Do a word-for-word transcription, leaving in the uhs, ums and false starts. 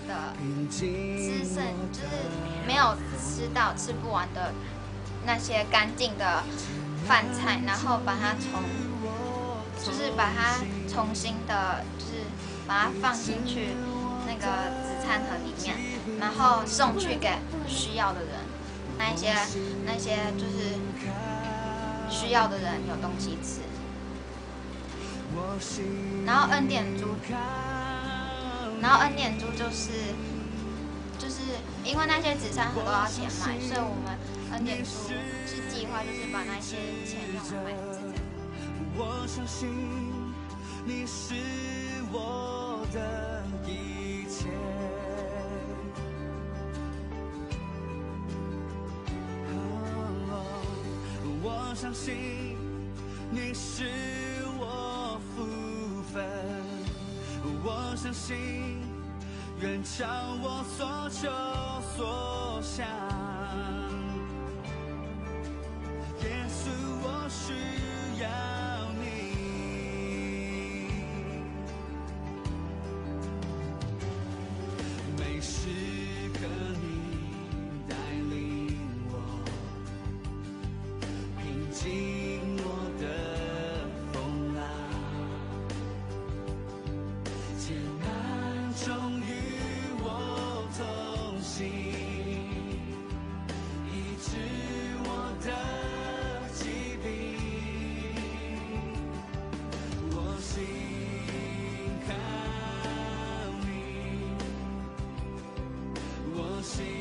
的吃剩，就是没有吃到吃不完的那些干净的饭菜，然后把它从，就是把它重新的，就是把它放进去那个纸餐盒里面，然后送去给需要的人，那一些那些就是需要的人有东西吃。然后恩典猪，然后恩典猪就是就是因为那些纸餐盒都要钱买，所以我们恩典猪是计划就是把那些钱用来买纸餐盒。 我相信你是我的一切，我相信你是我福分，我相信远超我所求所想，耶稣，我需要你，每时刻你带领我，平静我的风浪，艰难中与我同行，医治我的疾病，我心靠你，我心